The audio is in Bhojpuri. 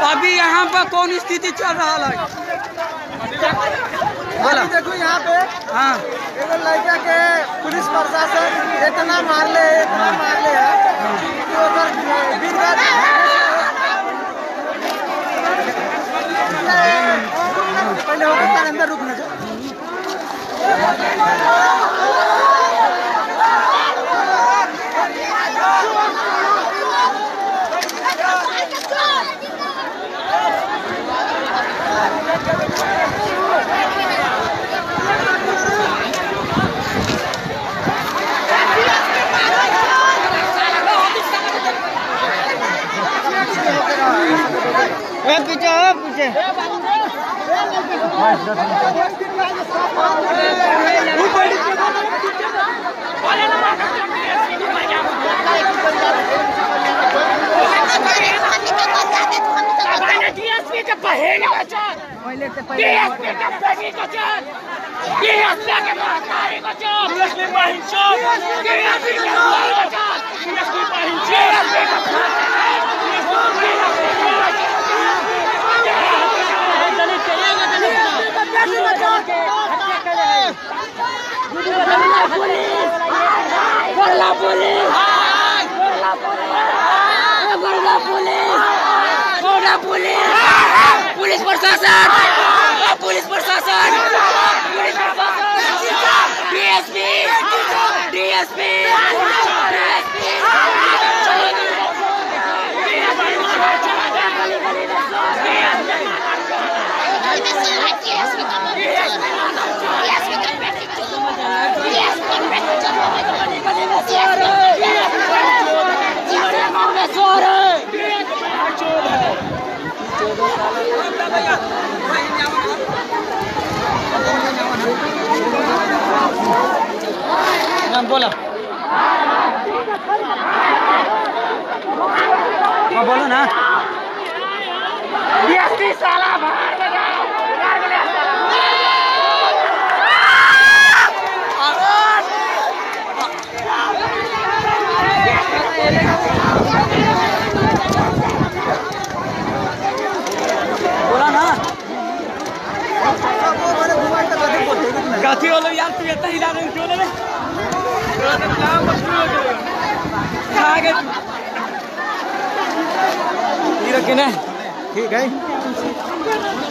अभी यहाँ पर कौन स्थिति चल रहा है? बोला देखो यहाँ पे हाँ एगो लड़का के पुलिस प्रशासन इतना मार ले है कि ओकर पहले होकर अंदर रुकना चाहिए। पीछे पुलिस प्रशासन डीएसपी बोलो बोलो ना साला बोला ना गाथी वालों यार तू इतना हिला रहे क्यों ले ठीक है।